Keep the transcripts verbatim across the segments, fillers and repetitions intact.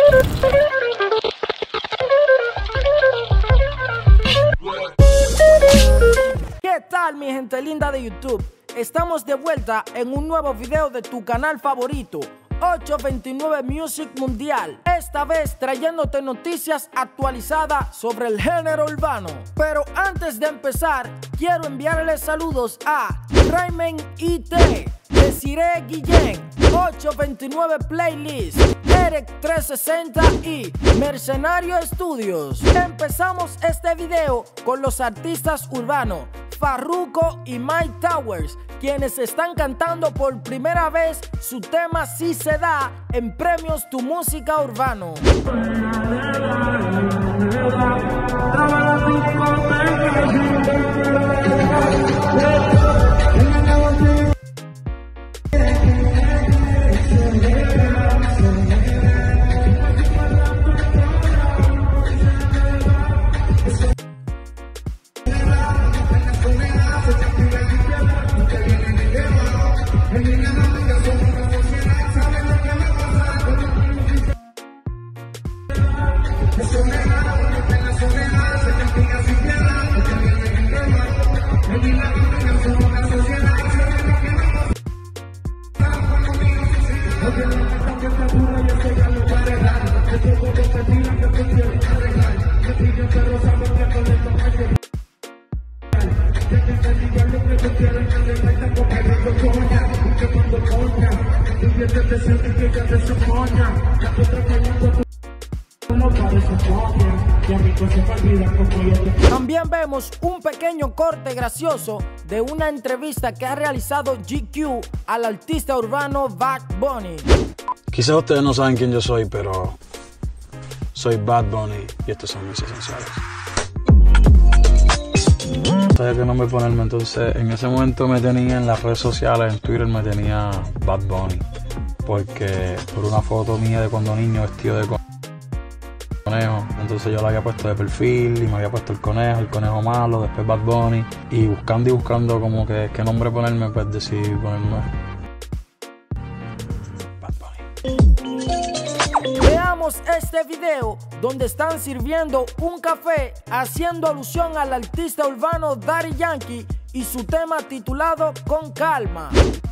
¿Qué tal, mi gente linda de YouTube? Estamos de vuelta en un nuevo video de tu canal favorito, ocho veintinueve Music Mundial. Esta vez trayéndote noticias actualizadas sobre el género urbano. Pero antes de empezar, quiero enviarles saludos a Rayman I T, Desiree Guillén, ocho veintinueve Playlist, Eric trescientos sesenta y Mercenario Studios. Empezamos este video con los artistas urbanos Farruko y Mike Towers, quienes están cantando por primera vez su tema Si Se Da en Premios Tu Música Urbano. También vemos un pequeño corte gracioso de una entrevista que ha realizado G Q al artista urbano Bad Bunny. Quizás ustedes no saben quién yo soy, pero soy Bad Bunny y estos son mis esenciales. No sabía qué nombre ponerme, entonces en ese momento me tenía en las redes sociales, en Twitter me tenía Bad Bunny, porque por una foto mía de cuando niño vestido de conejo, entonces yo la había puesto de perfil y me había puesto el conejo, el conejo malo, después Bad Bunny, y buscando y buscando como que qué nombre ponerme, pues decidí ponerme Bad Bunny. Veamos este video donde están sirviendo un café haciendo alusión al artista urbano Daddy Yankee y su tema titulado Con Calma.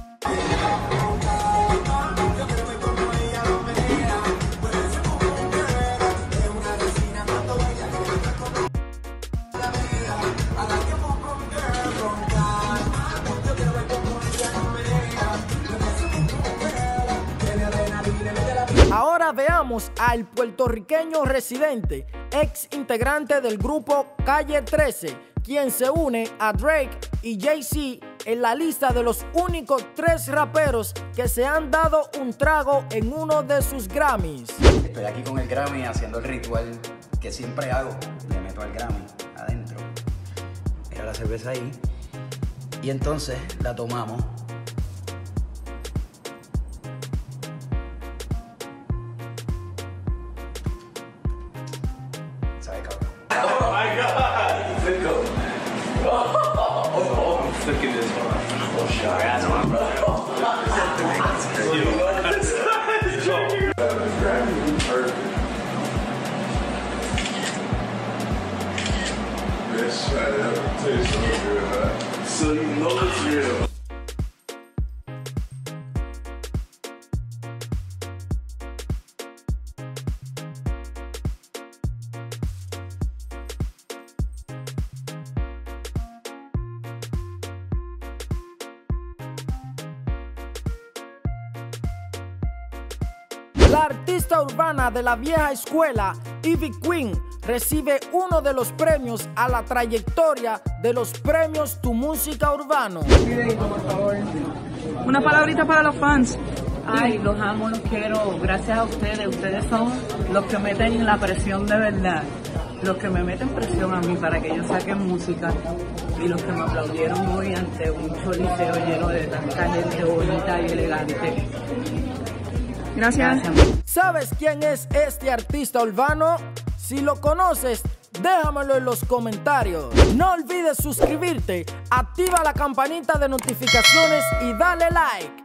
Ahora veamos al puertorriqueño Residente, ex integrante del grupo Calle trece, quien se une a Drake y Jay-Z en la lista de los únicos tres raperos que se han dado un trago en uno de sus Grammys. Estoy aquí con el Grammy haciendo el ritual que siempre hago. Le meto al Grammy adentro. Mira la cerveza ahí. Y entonces la tomamos. ¿Sabe, cabrón? Oh my God! Flico. Oh, oh, I'm flicking this one. Oh, shy ass one, bro. This shit tastes so good, man. So you know it's real. La artista urbana de la vieja escuela, Ivy Queen, recibe uno de los premios a la trayectoria de los premios Tu Música Urbano. Una palabrita para los fans. Ay, los amo, los quiero. Gracias a ustedes. Ustedes son los que meten la presión de verdad. Los que me meten presión a mí para que yo saque música. Y los que me aplaudieron hoy ante un choliseo lleno de tanta gente bonita y elegante. Gracias. Gracias. ¿Sabes quién es este artista urbano? Si lo conoces, déjamelo en los comentarios. No olvides suscribirte, activa la campanita de notificaciones y dale like.